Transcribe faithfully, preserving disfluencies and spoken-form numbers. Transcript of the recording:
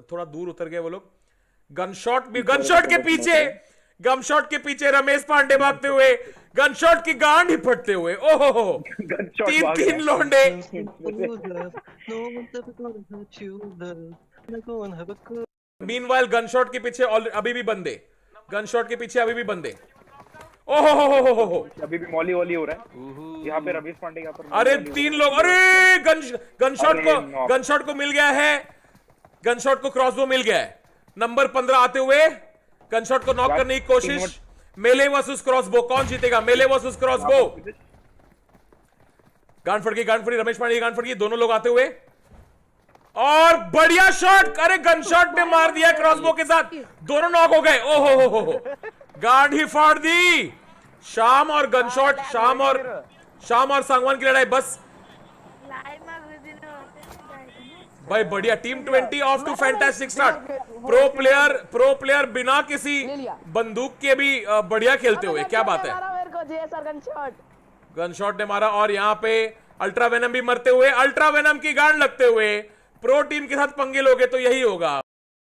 थोड़ा दूर उतर गए वो लोग। गन शॉट भी, गन शॉट के पीछे, गन शॉट के पीछे रमेश पांडे भागते हुए, गन शॉट की गांड ही फटते हुए। ओहो हो, तीन तीन लौंडे। मीनवाइल गन शॉट के पीछे अभी भी बंदे, गन शॉट के पीछे अभी भी बंदे। ओहो हो हो हो हो, अभी भी मॉली वॉली हो रहा है यहाँ पे रमेश पांडे यहाँ पर। अरे तीन लोग, अरे गन गन शॉट को गन शॉट को मिल गया है, गन शॉट को क्रॉसबो मिल गया है। नंबर पंद्रह आते हुए गन शॉट को नॉक करने की कोशिश। मेले वर्सेस क्रॉसबो, कौन जीतेगा? मेले वर्सेस क्रॉसबो। गांड फट गई, गांड फटी, रमेश पांडे की गांड फट गई। दोनों लोग आते हुए और बढ़िया शॉट, अरे गन शॉट ने मार दिया क्रॉसबो के साथ, दोनों नॉक हो गए। ओहो हो हो हो, गांड ही फाड़ दी। शाम और गन शॉट, शाम और शाम और सांगवान की लड़ाई। बस भाई बढ़िया, team twenty of two fantastic start. Pro player pro player बिना किसी बंदूक के भी बढ़िया खेलते हुए, क्या बात है। गन शॉट ने मारा और यहाँ पे अल्ट्रा वेनम भी मरते हुए, अल्ट्रा वेनम की गांड लगते हुए। प्रो टीम के साथ पंगे लोगे तो यही होगा।